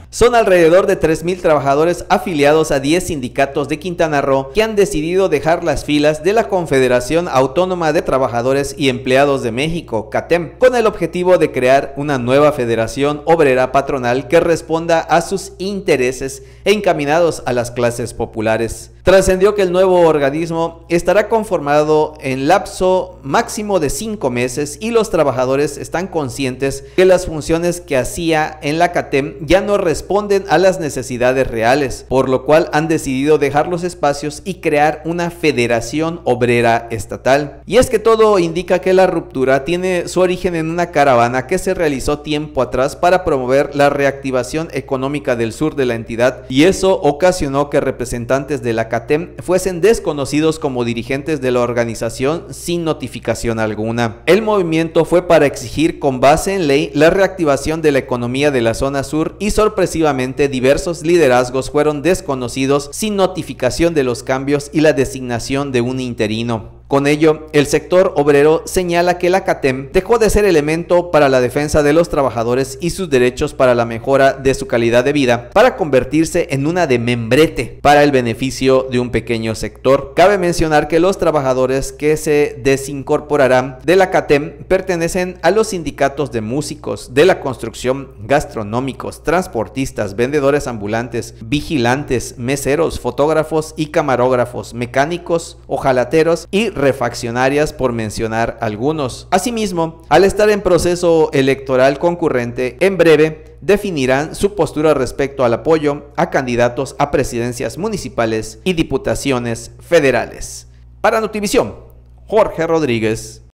Son alrededor de 3.000 trabajadores afiliados a 10 sindicatos de Quintana Roo que han decidido dejar las filas de la Confederación Autónoma de Trabajadores y Empleados de México, CATEM, con el objetivo de crear una nueva federación obrera patronal que responda a sus intereses e encaminados a las clases populares. Trascendió que el nuevo organismo estará conformado en lapso máximo de 5 meses y los trabajadores están conscientes que las funciones que hacía en la CATEM ya no responden a las necesidades reales, por lo cual han decidido dejar los espacios y crear una federación obrera estatal. Y es que todo indica que la ruptura tiene su origen en una caravana que se realizó tiempo atrás para promover la reactivación económica del sur de la entidad, y eso ocasionó que representantes de la CATEM fuesen desconocidos como dirigentes de la organización sin notificación alguna. El movimiento fue para exigir con base en ley la reactivación de la economía de la zona sur y sorpresivamente diversos liderazgos fueron desconocidos sin notificación de los cambios y la designación de un interino. Con ello, el sector obrero señala que la CATEM dejó de ser elemento para la defensa de los trabajadores y sus derechos para la mejora de su calidad de vida, para convertirse en una de membrete para el beneficio de un pequeño sector. Cabe mencionar que los trabajadores que se desincorporarán de la CATEM pertenecen a los sindicatos de músicos, de la construcción, gastronómicos, transportistas, vendedores ambulantes, vigilantes, meseros, fotógrafos y camarógrafos, mecánicos, hojalateros y refaccionarias, por mencionar algunos. Asimismo, al estar en proceso electoral concurrente, en breve definirán su postura respecto al apoyo a candidatos a presidencias municipales y diputaciones federales. Para Notivisión, Jorge Rodríguez.